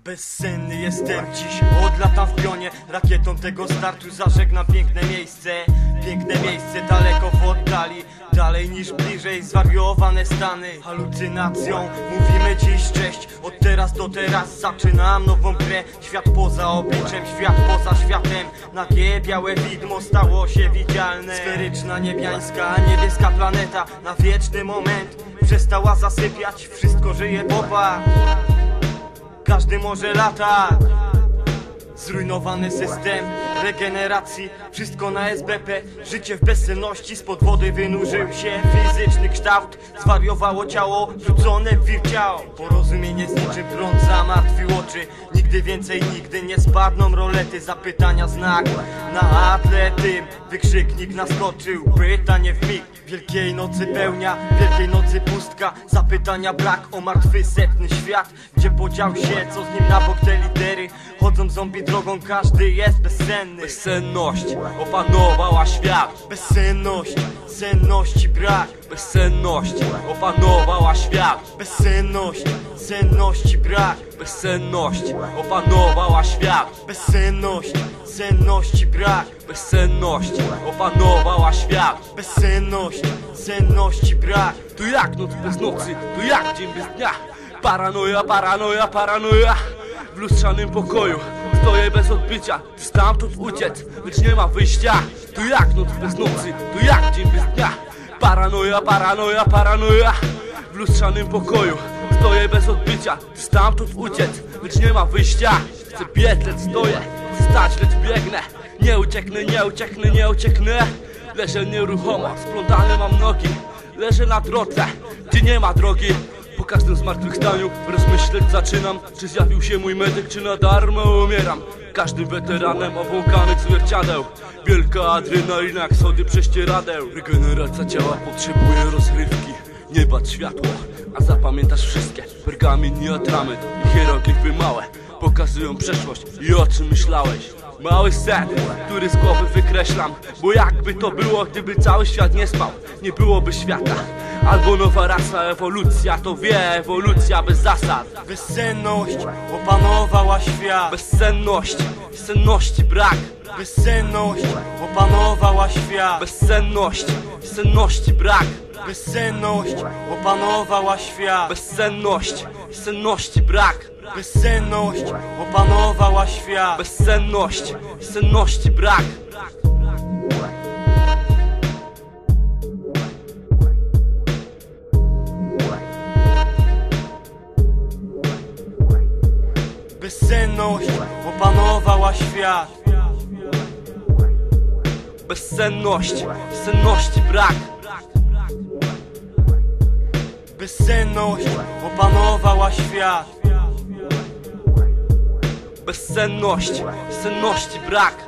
Bezsenny jestem dziś, odlatam w pionie. Rakietą tego startu zażegnam piękne miejsce. Piękne miejsce daleko w oddali, dalej niż bliżej, zwariowane stany. Halucynacją mówimy dziś cześć. Od teraz do teraz zaczynam nową grę. Świat poza obliczem, świat poza światem. Nagie białe widmo stało się widzialne. Sferyczna, niebiańska, niebieska planeta na wieczny moment przestała zasypiać. Wszystko żyje, popatrz. Każdy może latać. Zrujnowany system regeneracji, wszystko na SBP. Życie w bezsenności, spod wody wynurzył się fizyczny kształt. Zwariowało ciało, rzucone w wir ciał. Porozumienie z niczym prąd zamartwił oczy. Nigdy więcej, nigdy nie spadną rolety. Zapytania znak na atletym. Wykrzyknik naskoczył, pytanie w mig. Wielkiej nocy pełnia, wielkiej nocy pustka. Zapytania brak o martwy setny świat. Gdzie podział się, co z nim na bok te litery? Chodzą zombie drogą, każdy jest bezsenny. Bezsenność opanowała świat. Bezsenność, senności brak. Bezsenność opanowała świat. Bezsenność, senności brak. Bezsenność opanowała świat. Bezsenność, senności brak. Bezsenność opanowała świat. Bezsenność, senności brak. Tu jak noc bez nocy, tu jak dzień bez dnia. Paranoja, paranoja, paranoja. W lustrzanym pokoju stoję bez odbycia, ty stamtąd uciec, lecz nie ma wyjścia. Tu jak noc bez nocy, tu jak dzień bez dnia. Paranoja, paranoja, paranoja. W lustrzanym pokoju stoję bez odbycia, ty stamtąd uciec, lecz nie ma wyjścia. Chcę biec, lecz stoję, chcę stać, lecz biegnę. Nie ucieknę, nie ucieknę, nie ucieknę. Leżę nieruchomo, splątane mam nogi. Leżę na drodze, gdzie nie ma drogi. Po każdym zmartwychwstaniu rozmyśleć zaczynam. Czy zjawił się mój medyk, czy na darmo umieram. Każdym weteranem obłąkanych zwierciadeł. Wielka adrenalina jak sody prześcieradeł. Regeneracja ciała potrzebuje rozrywki. Nie bać światło, a zapamiętasz wszystkie. Pergamin i atrament i hieroglify małe pokazują przeszłość i o czym myślałeś. Mały sen, który z głowy wykreślam. Bo jakby to było, gdyby cały świat nie spał, nie byłoby świata. Albo nowa rasa, ewolucja, to wie, ewolucja bez zasad. Bezsenność opanowała świat. Bezsenność, senności brak. Bezsenność opanowała świat. Bezsenność, senności brak. Bezsenność opanowała świat. Bezsenność, senności brak. Bezsenność opanowała świat. Bezsenność, senności brak. Bezsenność opanowała świat. Bezsenność, senności brak. Bezsenność opanowała świat. Bezsenność, senności brak.